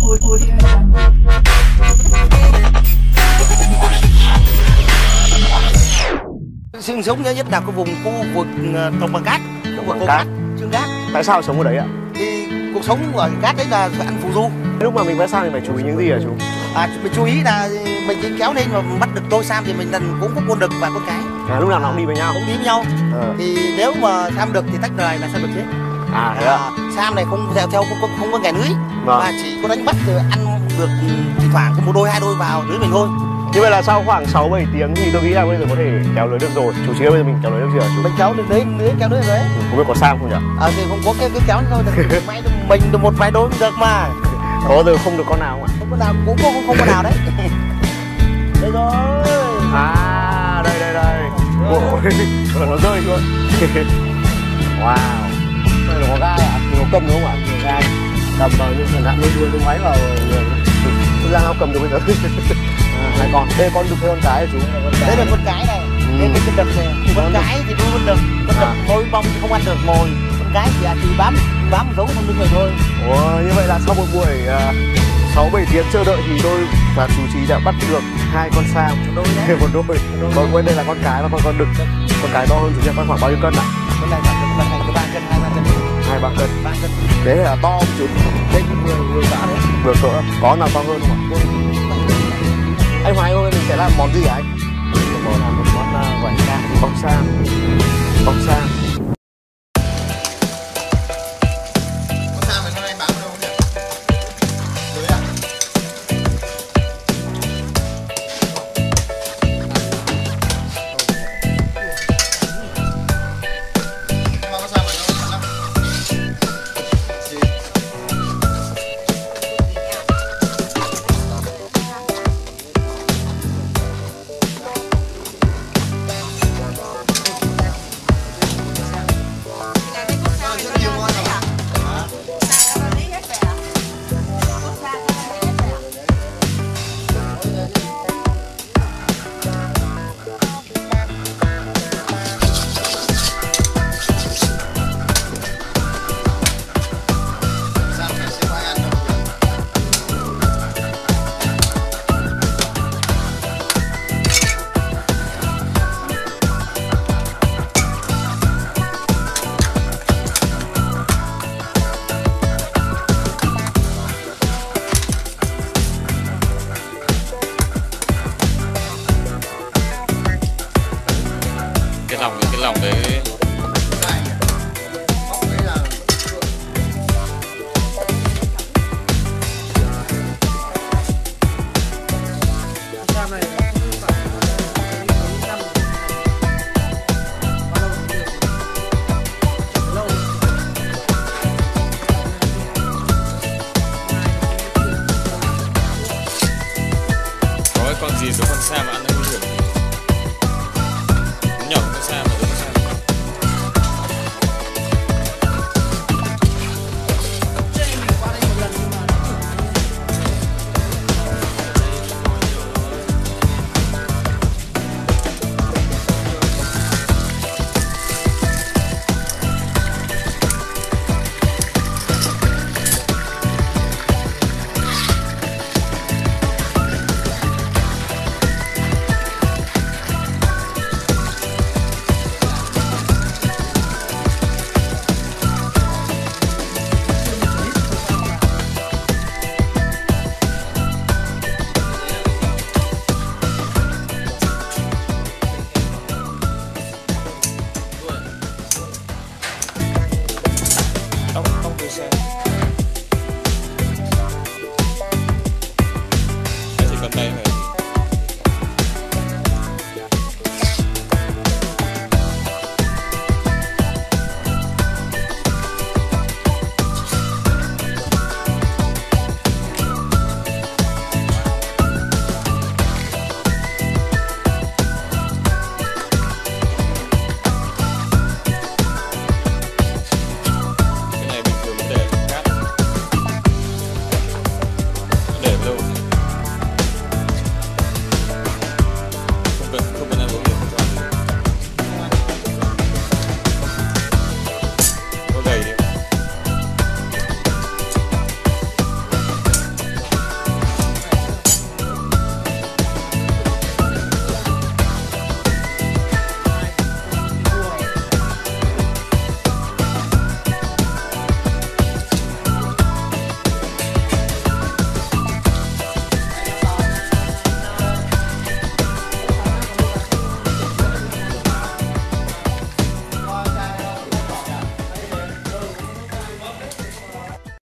Sinh sống nhớ nhất là cái vùng khu vực trồng bằng cát, khu vực cát, trưng cát. Tại sao sống ở đấy ạ? Thì cuộc sống ở cát đấy là ăn phù du. Lúc mà mình vẽ sam thì phải chú ý những gì hả chú? Mình chú ý là mình chỉ kéo lên mà bắt được đôi sam thì mình cũng có con đực và con cái. Lúc nào nó cũng đi với nhau. Cũng đi với nhau. Thì nếu mà sam đực thì tách rời là sam đực chết. Sam này không không có kẻ lưới, mà chỉ có đánh bắt rồi ăn được thỉnh thoảng có một đôi hai đôi vào lưới mình thôi. Như vậy là sau khoảng 6-7 tiếng thì tôi nghĩ là bây giờ có thể kéo lưới được rồi. Chú Chí ơi, bây giờ mình kéo lưới được chưa chú? Mình kéo được lưới kéo lưới rồi đấy. Không biết có sam không nhỉ? Thì không có cái kéo thôi, mình được một vài đôi được mà. Có giờ không được con nào không ạ? Không có nào, cũng không có nào đấy. Đây rồi. Đây. Ôi, nó rơi luôn. Wow. Đây là có gai ạ? Có cầm đúng không ạ? Gai. Cầm vào nhưng mà nặng đưa cái máy vào người. Thực ra nó cầm được bây giờ. Này còn, đây con đực hay con cái hả chú? Đây là con cái này. Đây là con đực này. Con cái thì nuôi con đực. Con đực mồi bông thì không ăn được mồi. Con cái thì chỉ bám giấu trong lưng người thôi. Ủa, như vậy là sau một buổi 6-7 tiếng chờ đợi thì tôi và chú Chí đã bắt được 2 con sam. Một đôi. Còn quên đây là con cái và con đực. Con cái to hơn chú Chí, con khoảng bao nhiêu cân ạ? Con này khoảng từ 3 cân, 2-3 cân. 2-3 cân. 3 cân. Đấy là to không chú? Đây cũng vừa cỡ đấy. Vừa cỡ. Có nào to hơn không ạ? Anh Hoài ơi, mình sẽ làm món gì hả anh? Mình làm một món gỏi sam. Bọc sam. Bọc sam. cái lòng đấy. Có cái con gì giống con sam ăn